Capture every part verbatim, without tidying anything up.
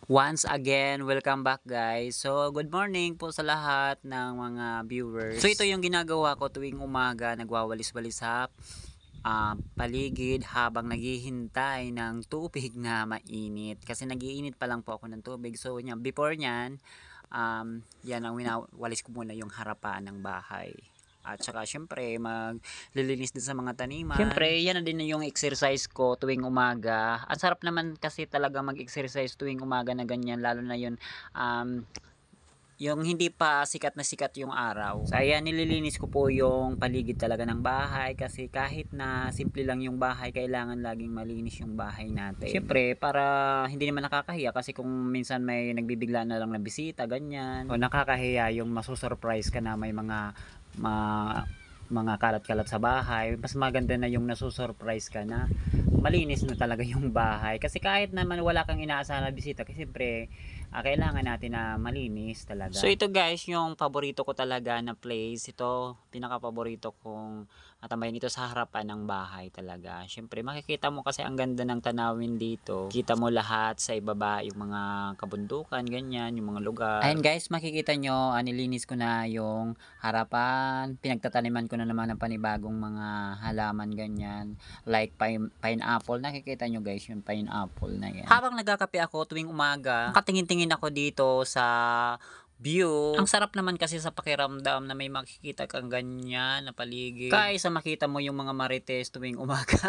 Once again, welcome back guys. So, good morning po sa lahat ng mga viewers. So, ito yung ginagawa ko tuwing umaga, nagwawalis-walis sa uh, paligid habang naghihintay ng tubig na mainit. Kasi nagiinit pa lang po ako ng tubig. So, before nyan, um, yan ang winawalis ko muna yung harapan ng bahay. At saka syempre maglilinis din sa mga taniman. Syempre yan na din yung exercise ko tuwing umaga. Ang sarap naman kasi talaga mag-exercise tuwing umaga na ganyan, lalo na yun um, yung hindi pa sikat na sikat yung araw. So ayan, nililinis ko po yung paligid talaga ng bahay kasi kahit na simple lang yung bahay, kailangan laging malinis yung bahay natin. Syempre para hindi naman nakakahiya, kasi kung minsan may nagbibigla na lang na bisita ganyan, o nakakahiya yung masusurprise ka na may mga ma mga kalat-kalat sa bahay. Mas maganda na yung nasusurprise ka na malinis na talaga yung bahay, kasi kahit naman wala kang inaasahan na bisita, kasi siyempre uh, kailangan natin na malinis talaga. So ito guys, yung paborito ko talaga na place, ito pinaka paborito kong tambayan ito sa harapan ng bahay talaga. Siyempre makikita mo kasi ang ganda ng tanawin dito, kita mo lahat sa ibaba, yung mga kabundukan ganyan, yung mga lugar. Ayun guys, makikita nyo, uh, nilinis ko na yung harapan, pinagtataniman ko na naman ng panibagong mga halaman ganyan, like pine, pineapple. Nakikita nyo guys yung pineapple na yan. Habang nagkakape ako tuwing umaga, nakatingin-tingin ako dito sa view. Ang sarap naman kasi sa pakiramdam na may makikita kang ganyan na paligid, kaysa makita mo yung mga marites tuwing umaga.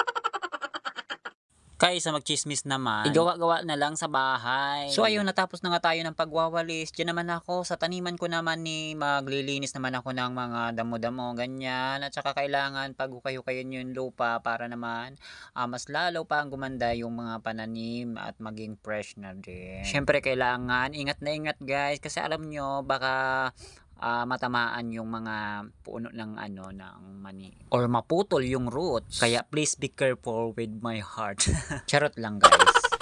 Kaysa magchismis naman, igawa-gawa na lang sa bahay. So ayun, natapos na nga tayo ng pagwawalis. Diyan naman ako sa taniman ko naman, ni maglilinis naman ako ng mga damo-damo ganyan. At saka kailangan pag-ukay-ukayin yung lupa para naman uh, mas lalo pa ang gumanda yung mga pananim at maging fresh na din. Syempre kailangan ingat na ingat guys, kasi alam nyo baka Uh, matamaan yung mga puno ng ano ng mani or maputol yung roots, kaya please be careful with my heart. Charot lang guys.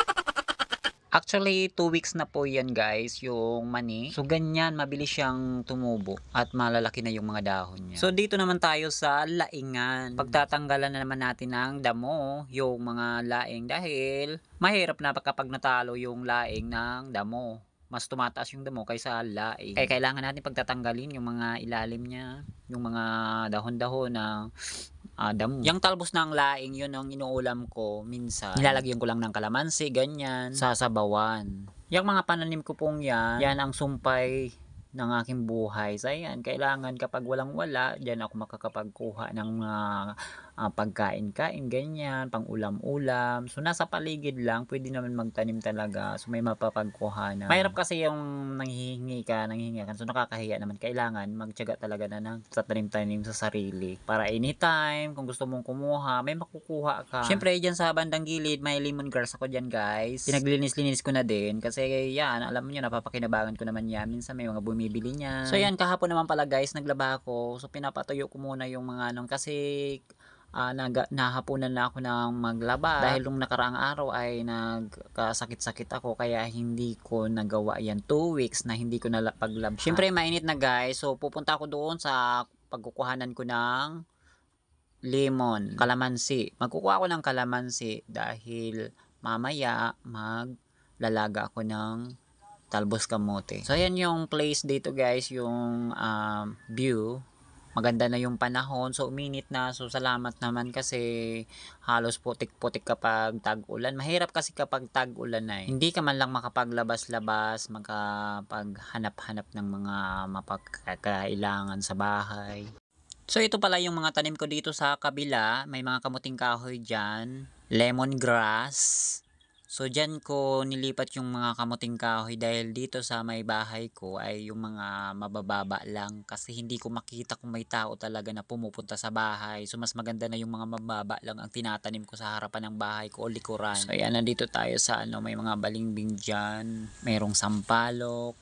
Actually two weeks na po yan guys yung mani, so ganyan mabilis siyang tumubo at malalaki na yung mga dahon niya. So dito naman tayo sa laingan, pagtatanggalan na naman natin ng damo yung mga laing, dahil mahirap na kapag natalo yung laing ng damo, mas tumataas yung damo kaysa laing. Kaya kailangan natin pagtatanggalin yung mga ilalim niya, yung mga dahon-dahon ng uh, damo. Yung talbos ng laing, yun ang inuulam ko minsan. Nilalagyan ko lang ng kalamansi, ganyan, sasabawan. Yung mga pananim ko pong yan, yan ang sumpay ng aking buhay. So ayan, kailangan kapag walang wala, dyan ako makakapagkuha ng mga uh, pagkain-kain, ganyan, pang ulam-ulam. So nasa paligid lang, pwede naman magtanim talaga. So may mapapagkuha na. Mahirap kasi yung nanghihingi ka, nanghihingi ka. So nakakahiya naman. Kailangan magtiyaga talaga na ng tanim-tanim sa sarili. Para anytime, kung gusto mong kumuha, may makukuha ka. Siyempre, dyan sa bandang gilid, may lemongrass ako dyan guys. Pinaglinis-linis ko na din. Kasi yan, alam niyo, napapakinabangan ko naman yan. Minsan may mga bumibili niya. So yan, kahapon naman pala guys, naglaba ako. So pinapatuyo ko muna yung mga anong, kasi Uh, nag, nahapunan na ako ng maglaba dahil nung nakaraang araw ay nagkasakit-sakit ako, kaya hindi ko nagawa yan. Two weeks na hindi ko na paglaba. Syempre mainit na guys, so pupunta ako doon sa pagkukuhanan ko ng lemon, kalamansi. Magkukuha ako ng kalamansi dahil mamaya maglalaga ako ng talbos kamote. So yan yung place dito guys, yung um, view. Maganda na yung panahon, so uminit na. So salamat naman kasi halos putik-putik kapag tag-ulan. Mahirap kasi kapag tag-ulan na eh. Hindi ka man lang makapaglabas-labas, makapaghanap-hanap ng mga mapagkailangan sa bahay. So ito pala yung mga tanim ko dito sa kabila. May mga kamuting kahoy dyan, lemongrass. So dyan ko nilipat yung mga kamuting kahoy dahil dito sa may bahay ko ay yung mga mabababa lang, kasi hindi ko makita kung may tao talaga na pumupunta sa bahay. So mas maganda na yung mga mababa lang ang tinatanim ko sa harapan ng bahay ko o likuran. So ayan, nandito tayo sa ano, may mga balimbing dyan, mayroong sampalok.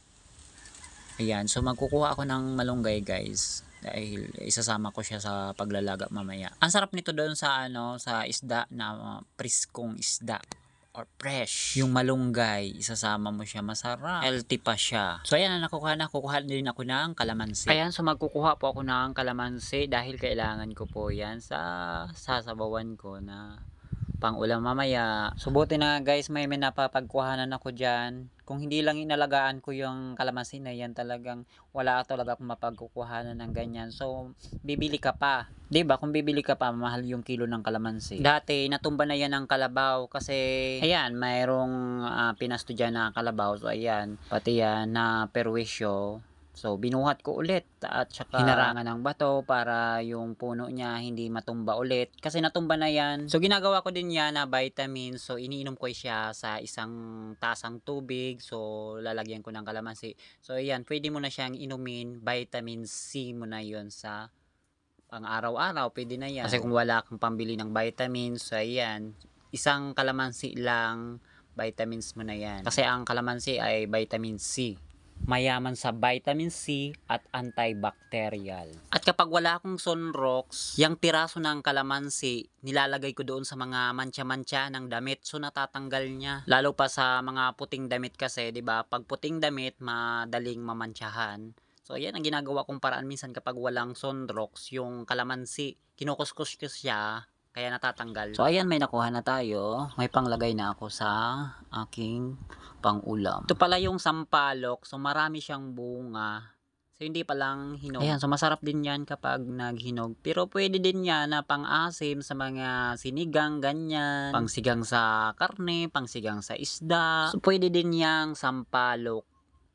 Ayan, so magkukuha ako ng malunggay guys, dahil isasama ko siya sa paglalaga mamaya. Ang sarap nito doon sa ano, sa isda na uh, priskong isda or fresh. Yung malunggay, isasama mo siya, masarap. Healthy pa siya. So ayan, nakukuha na. Kukuha din ako ng kalamansi. Ayan, so magkukuha po ako ng kalamansi dahil kailangan ko po yan sa sasabawan ko na pang ulam mamaya. So buti na guys, may may napapagkuhanan ako dyan. Kung hindi lang inalagaan ko yung kalamansi na yan, talagang wala talaga akong mapagkukuhanan ng ganyan. So bibili ka pa, 'di ba? Kung bibili ka pa, mahal yung kilo ng kalamansi. Dati natumba na yan ng kalabaw kasi ayan, mayroong uh, pinasto dyan na kalabaw. So ayan, pati yan na perwisyo. So binuhat ko ulit at saka hinarangan ng bato para yung puno niya hindi matumba ulit kasi natumba na yan. So ginagawa ko din yan na vitamins. So iniinom ko siya sa isang tasang tubig. So lalagyan ko ng kalamansi. So ayan, pwede mo na siyang inumin. Vitamin C mo na yon sa pang araw-araw, pwede na yan. Kasi kung wala kang pambili ng vitamins, so ayan, isang kalamansi lang, vitamins mo na yan. Kasi ang kalamansi ay vitamin C. Mayaman sa vitamin C at antibacterial. At kapag wala akong sunrocks, yung piraso ng kalamansi, nilalagay ko doon sa mga mancha-mancha ng damit. So natatanggal niya. Lalo pa sa mga puting damit kasi, 'di ba? Pag puting damit, madaling mamantsahan. So yan ang ginagawa kong paraan minsan kapag walang sunrocks, yung kalamansi, kinukuskus ko siya. Kaya natatanggal. So ayan, may nakuha na tayo. May panglagay na ako sa aking pang-ulam. Ito pala yung sampalok. So marami siyang bunga. So hindi pa lang hinog. Ayan, so masarap din yan kapag naghinog. Pero pwede din yan na pang-asim sa mga sinigang, ganyan. Pangsigang sa karne, pangsigang sa isda. So pwede din yang sampalok.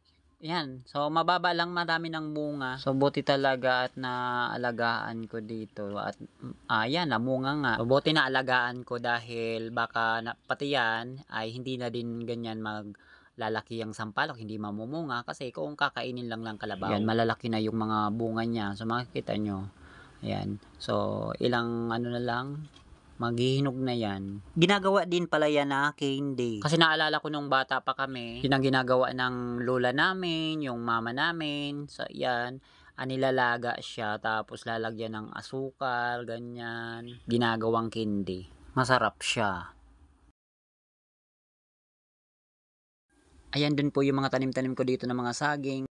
Yan. So, mababa lang, marami ng bunga. So, buti talaga at naalagaan ko dito. At, ayan, ah, namunga nga. So, buti naalagaan ko dahil baka na, pati yan ay hindi na din ganyan maglalaki ang sampalok. Hindi mamumunga kasi kung kakainin lang lang kalabaw. Yan, malalaki na yung mga bunga niya. So, makikita nyo. Ayan. So, ilang ano na lang, maghihinog na yan. Ginagawa din pala yan na candy. Kasi naalala ko nung bata pa kami, yun ang ginagawa ng lola namin, yung mama namin. So yan, anilalaga siya, tapos lalagyan ng asukal, ganyan. Ginagawang candy. Masarap siya. Ayan din po yung mga tanim-tanim ko dito ng mga saging.